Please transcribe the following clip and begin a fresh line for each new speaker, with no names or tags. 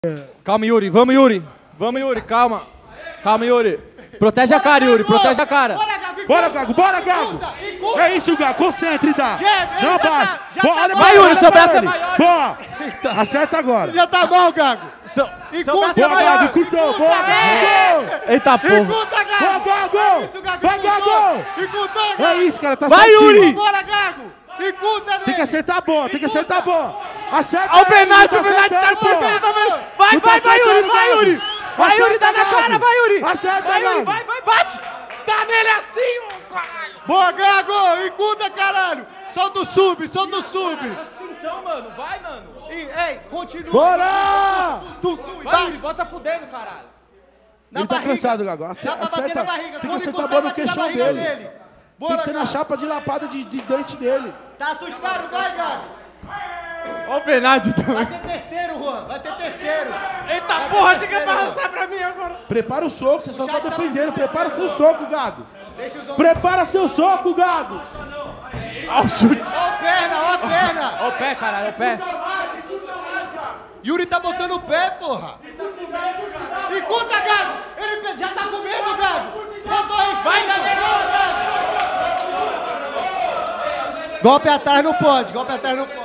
Calma, Yuri. Vamos, Yuri. Vamos, Yuri. Calma. Calma, Yuri. Protege a cara, Yuri. Protege a cara.
Bora, Gago. Bora, Gago. É isso, Gago. Concentre, dá. Não abaixa.
Vai, Yuri. Seu braço é maior.
Boa. Acerta agora.
Já tá bom, Gago.
Seu braço é
Boa,
maior.
Gago. Curtou. Boa, Gago.
Eita, porra.
Boa, Gago. Vai, Gago. É isso, cara. Tá
Vai,
certinho.
Yuri.
Bora, Gago.
Tem que acertar a bola. Tem que acertar a bola. Acerta.
Olha o penalti. O
Tá
penalti tá
acertando,
por
pô.
cima também. Vai,
Tu tá
vai, Yuri.
acertando,
Vai,
Gago.
Yuri. Vai, Yuri. Dá na
Acerta,
cara.
Gago.
Vai, Yuri.
Acerta,
Vai, Yuri.
Gago.
Vai, vai. Bate. Tá nele assim, caralho.
Boa, Gago. Encuta, caralho. Solta o sub, solta o sub.
Presta atenção, mano. Vai, mano.
Ei, continua.
Bora!
Vai, Yuri. Bota fudendo, caralho.
Ele tá cansado, Gago.
Já tá batendo
Acerta.
a barriga.
Tem que
Quando
acertar a
encurtar,
bola no
bate na
queixão
barriga
dele.
Bora,
Tem que ser na
Gago.
chapa de lapada de dente dele.
Tá assustado? Vai, Gago.
Olha o penalti também.
Vai ter terceiro, Juan. Vai ter terceiro.
Eita porra, achei que ia arrastar pra mim agora.
Prepara o soco, você só tá defendendo. Prepara seu soco, Gago.
Deixa os homens.
Prepara seu soco, Gago.
Olha o chute.
Ó a perna, ó a perna.
Olha o pé, caralho, o pé.
Yuri tá botando o pé, porra. Encuta, Gago. Ele já tá com medo, Gago. Botou respeito. Vai, Gago. Golpe atrás não pode, golpe atrás não pode.